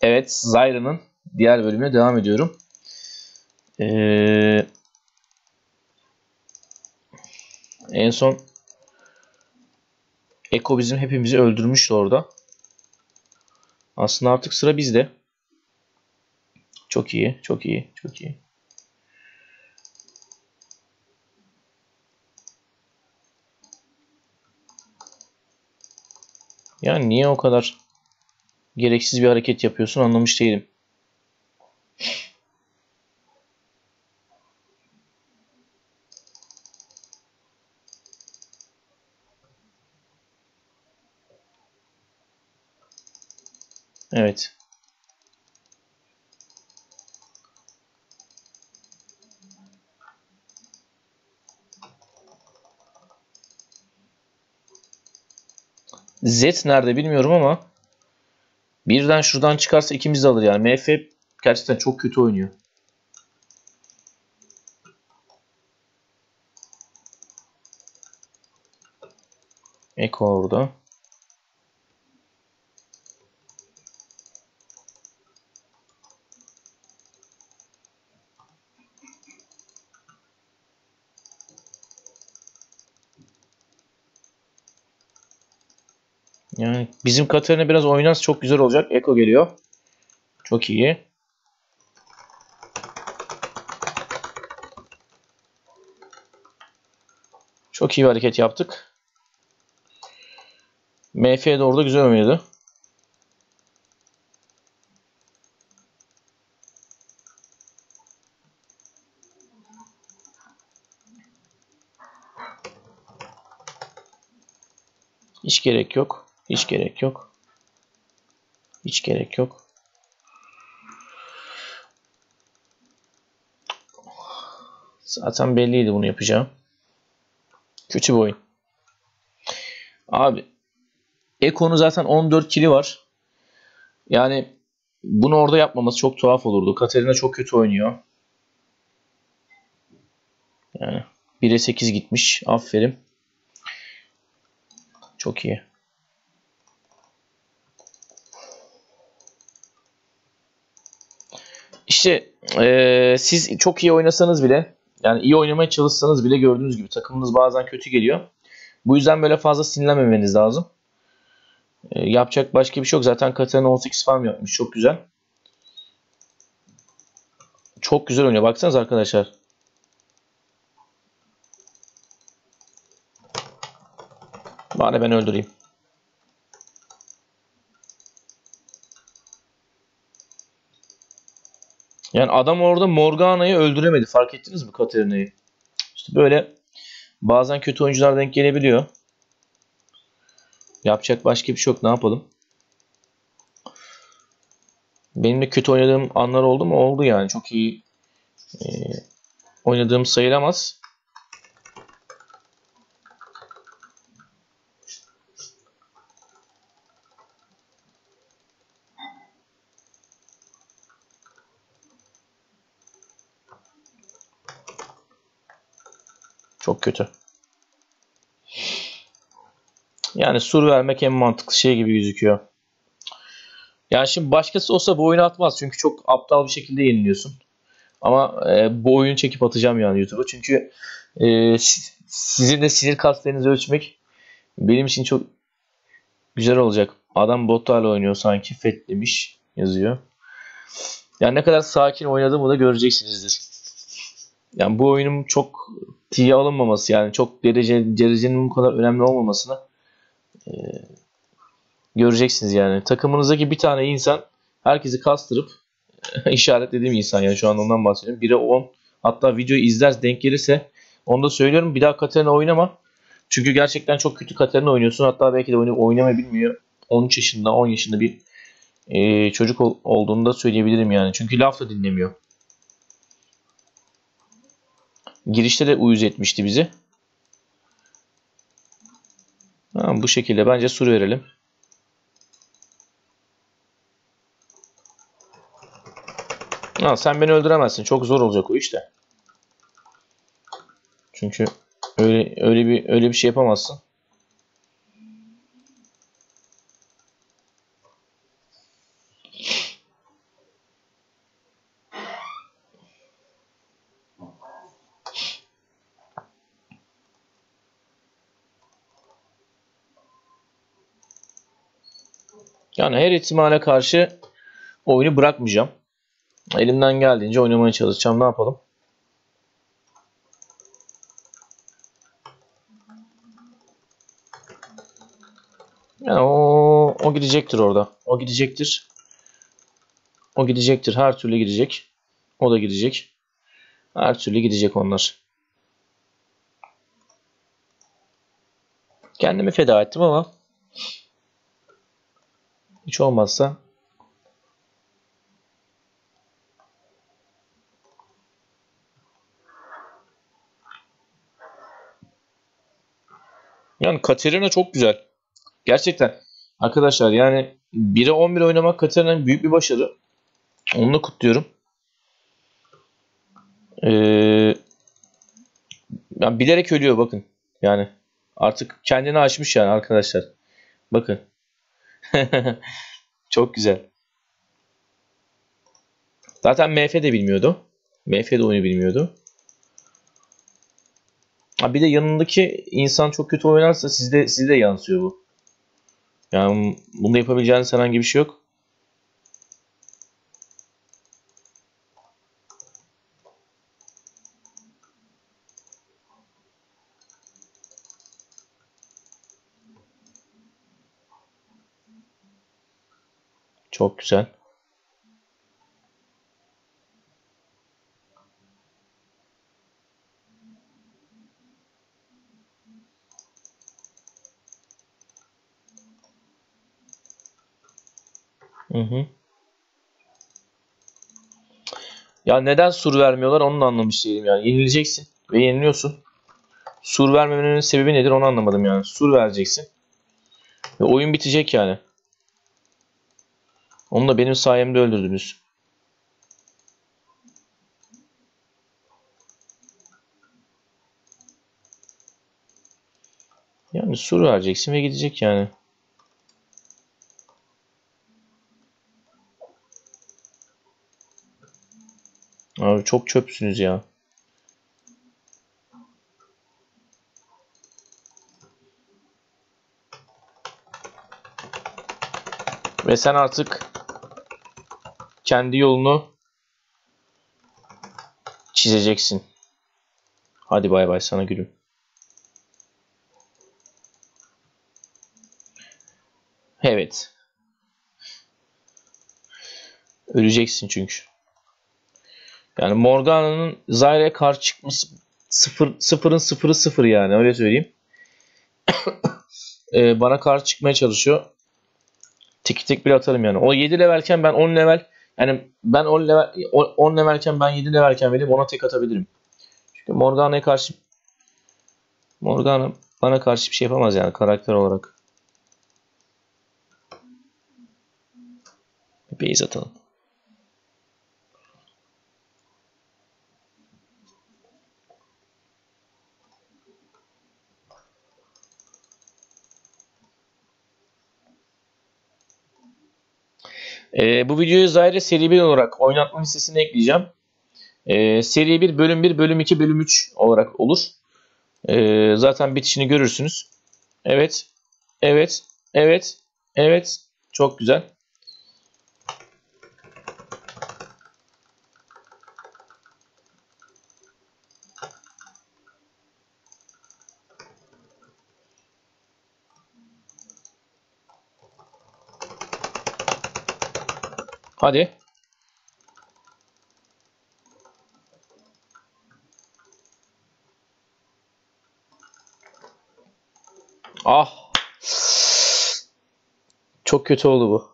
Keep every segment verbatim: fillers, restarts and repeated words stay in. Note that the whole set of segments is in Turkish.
Evet, Zyra'nın diğer bölümüne devam ediyorum. Ee, en son Eko bizim hepimizi öldürmüştü orada. Aslında artık sıra bizde. Çok iyi, çok iyi, çok iyi. Yani niye o kadar gereksiz bir hareket yapıyorsun anlamış değilim. Evet. Z nerede bilmiyorum ama birden şuradan çıkarsa ikimiz de alır yani. M F gerçekten çok kötü oynuyor. Eko orada. Yani bizim Katarina biraz oynarsa çok güzel olacak. Eko geliyor. Çok iyi. Çok iyi bir hareket yaptık. M F de orada güzel oynadı. Hiç gerek yok. Hiç gerek yok. Hiç gerek yok. Zaten belliydi bunu yapacağım. Kötü bir oyun. Abi Eko'nun zaten on dört kili var. Yani bunu orada yapmaması çok tuhaf olurdu. Katarina çok kötü oynuyor. Yani bire sekiz gitmiş. Aferin. Çok iyi. İşte ee, siz çok iyi oynasanız bile, yani iyi oynamaya çalışsanız bile gördüğünüz gibi takımınız bazen kötü geliyor. Bu yüzden böyle fazla sinirlenmemeniz lazım. E, yapacak başka bir şey yok. Zaten Katarina on sekiz farm yapmış. Çok güzel. Çok güzel oynuyor. Baksanıza arkadaşlar. Bari ben öldüreyim. Yani adam orada Morgana'yı öldüremedi. Fark ettiniz mi Katarina'yı? İşte böyle bazen kötü oyuncular denk gelebiliyor. Yapacak başka bir şey yok. Ne yapalım? Benim de kötü oynadığım anlar oldu mu? Oldu yani. Çok iyi e, oynadığım sayılamaz. Çok kötü. Yani sur vermek en mantıklı şey gibi gözüküyor. Yani şimdi başkası olsa bu oyunu atmaz. Çünkü çok aptal bir şekilde yeniliyorsun. Ama e, bu oyunu çekip atacağım yani YouTube'a. Çünkü e, sizin de sinir kaslarınızı ölçmek benim için çok güzel olacak. Adam botlarla oynuyor sanki. Fetlemiş yazıyor. Yani ne kadar sakin oynadığımı da göreceksinizdir. Yani bu oyunun çok tiye alınmaması, yani çok derece derecenin bu kadar önemli olmamasını e, göreceksiniz yani. Takımınızdaki bir tane insan herkesi kastırıp işaretlediğim insan, yani şu an ondan bahsediyorum. bire on, hatta videoyu izler denk gelirse onu da söylüyorum. Bir daha Katarina oynama. Çünkü gerçekten çok kötü Katarina oynuyorsun. Hatta belki de oyunu oynamayı bilmiyor. on üç yaşında, on yaşında bir e, çocuk ol, olduğunu da söyleyebilirim yani. Çünkü laf da dinlemiyor. Girişte de uyuz etmişti bizi. Ha, bu şekilde bence sur verelim. Ha, sen beni öldüremezsin. Çok zor olacak o işte. Çünkü öyle öyle bir öyle bir şey yapamazsın. Yani her ihtimale karşı oyunu bırakmayacağım. Elimden geldiğince oynamaya çalışacağım. Ne yapalım? Yani o, o gidecektir orada. O gidecektir. O gidecektir. Her türlü gidecek. O da gidecek. Her türlü gidecek onlar. Kendimi feda ettim ama hiç olmazsa yani Katerina çok güzel. Gerçekten. Arkadaşlar yani bire on bir oynamak Katerina'nın büyük bir başarı. Onu da kutluyorum. Ee, yani bilerek ölüyor bakın. Yani artık kendini aşmış yani arkadaşlar. Bakın. Çok güzel. Zaten M F de bilmiyordu. M F de oyunu bilmiyordu. Ha bir de yanındaki insan çok kötü oynarsa sizde sizde yansıyor bu. Yani bunda yapabileceğiniz herhangi bir şey yok. Çok güzel. Hı hı. Ya neden sur vermiyorlar onu da anlamış değilim yani. Yenileceksin ve yeniliyorsun. Sur vermemenin sebebi nedir onu anlamadım yani. Sur vereceksin. Ve oyun bitecek yani. Onu da benim sayemde öldürdünüz. Yani sur vereceksin ve gidecek yani. Abi çok çöpsünüz ya. Ve sen artık kendi yolunu çizeceksin. Hadi bay bay sana gülüm. Evet. Öleceksin çünkü. Yani Morgana'nın Zyra'ya karşı çıkması sıfır, sıfırın sıfırı sıfır yani öyle söyleyeyim. Ee, bana karşı çıkmaya çalışıyor. Tek tek bile atarım yani. O yedi levelken ben on level yani ben on level on levelken ben yedi levelken verip ona tek atabilirim. Çünkü Morgana'ya karşı Morgana bana karşı bir şey yapamaz yani karakter olarak. Bir base atalım. Ee, bu videoyu Zyra seri bir olarak oynatma listesine ekleyeceğim. Ee, seri bir, bölüm bir, bölüm iki, bölüm üç olarak olur. Ee, zaten bitişini görürsünüz. Evet, evet, evet, evet. Çok güzel. Hadi. Ah. Çok kötü oldu bu.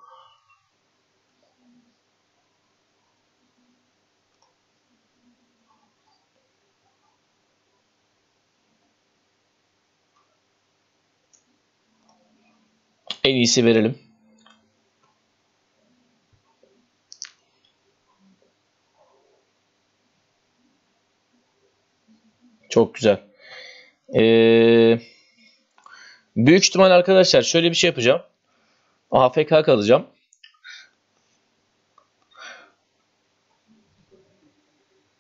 En iyisi verelim. Çok güzel. Ee, büyük ihtimal arkadaşlar şöyle bir şey yapacağım. A F K kalacağım.